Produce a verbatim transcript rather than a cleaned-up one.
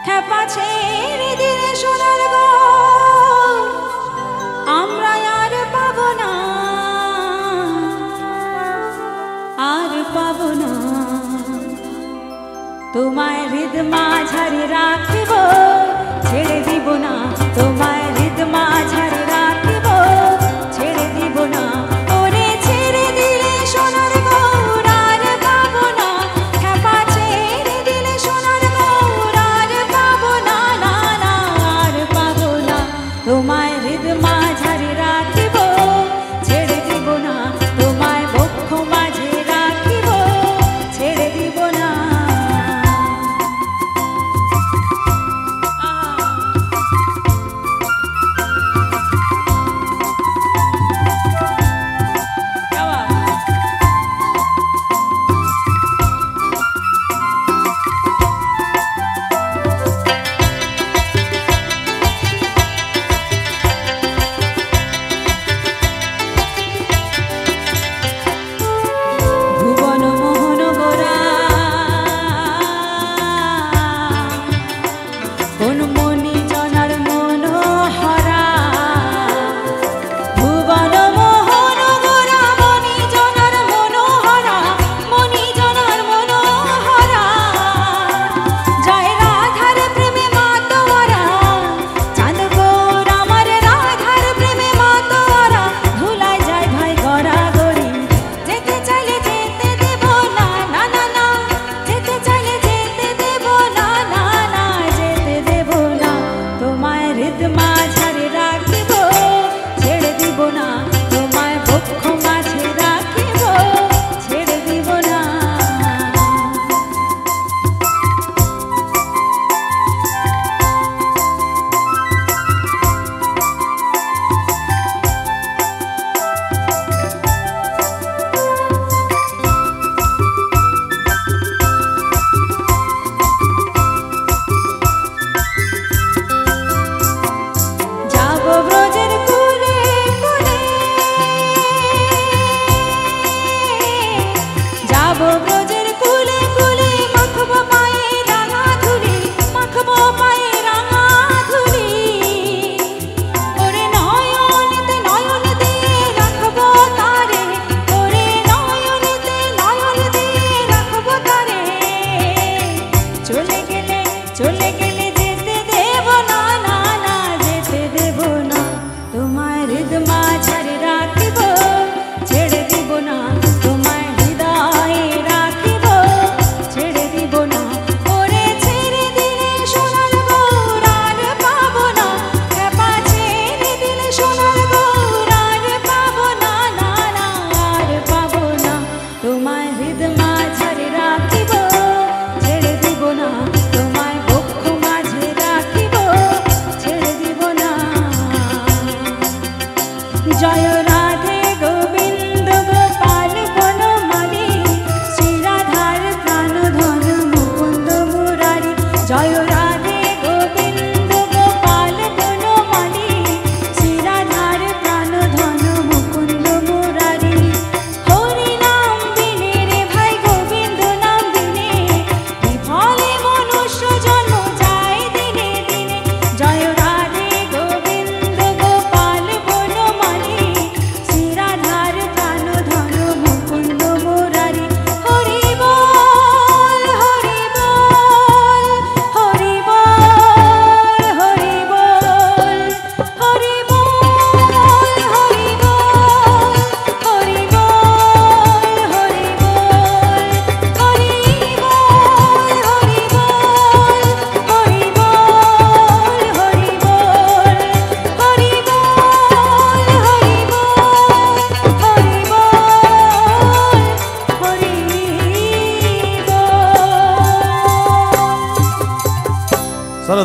খেপা ছেড়ে দিলে সোনার গো আমরা আর পাবো না, আর পাবো না। তোমায় হৃদ মাঝারে রাখিব, ছেড়ে দিব না। তোমায় হৃদ মাঝারে রাখিব, ছেড়ে দিব না। ওরে ছেড়ে দিলে সোনার গৌর আর পাবো না, খেপা ছেড়ে দিলে সোনার গৌর আর পাবো না, না না আর পাবো না। তোমায় হৃদ মাঝারে রাখিব, ছেড়ে দিব না। তোমায় বক্ষ মাঝে রাখিব, ছেড়ে দিব না। জয় রাধে গোবিন্দ গোপাল বনমালী, শ্রী রাধার প্রাণধন মুকুন্দ মুরারি। জয়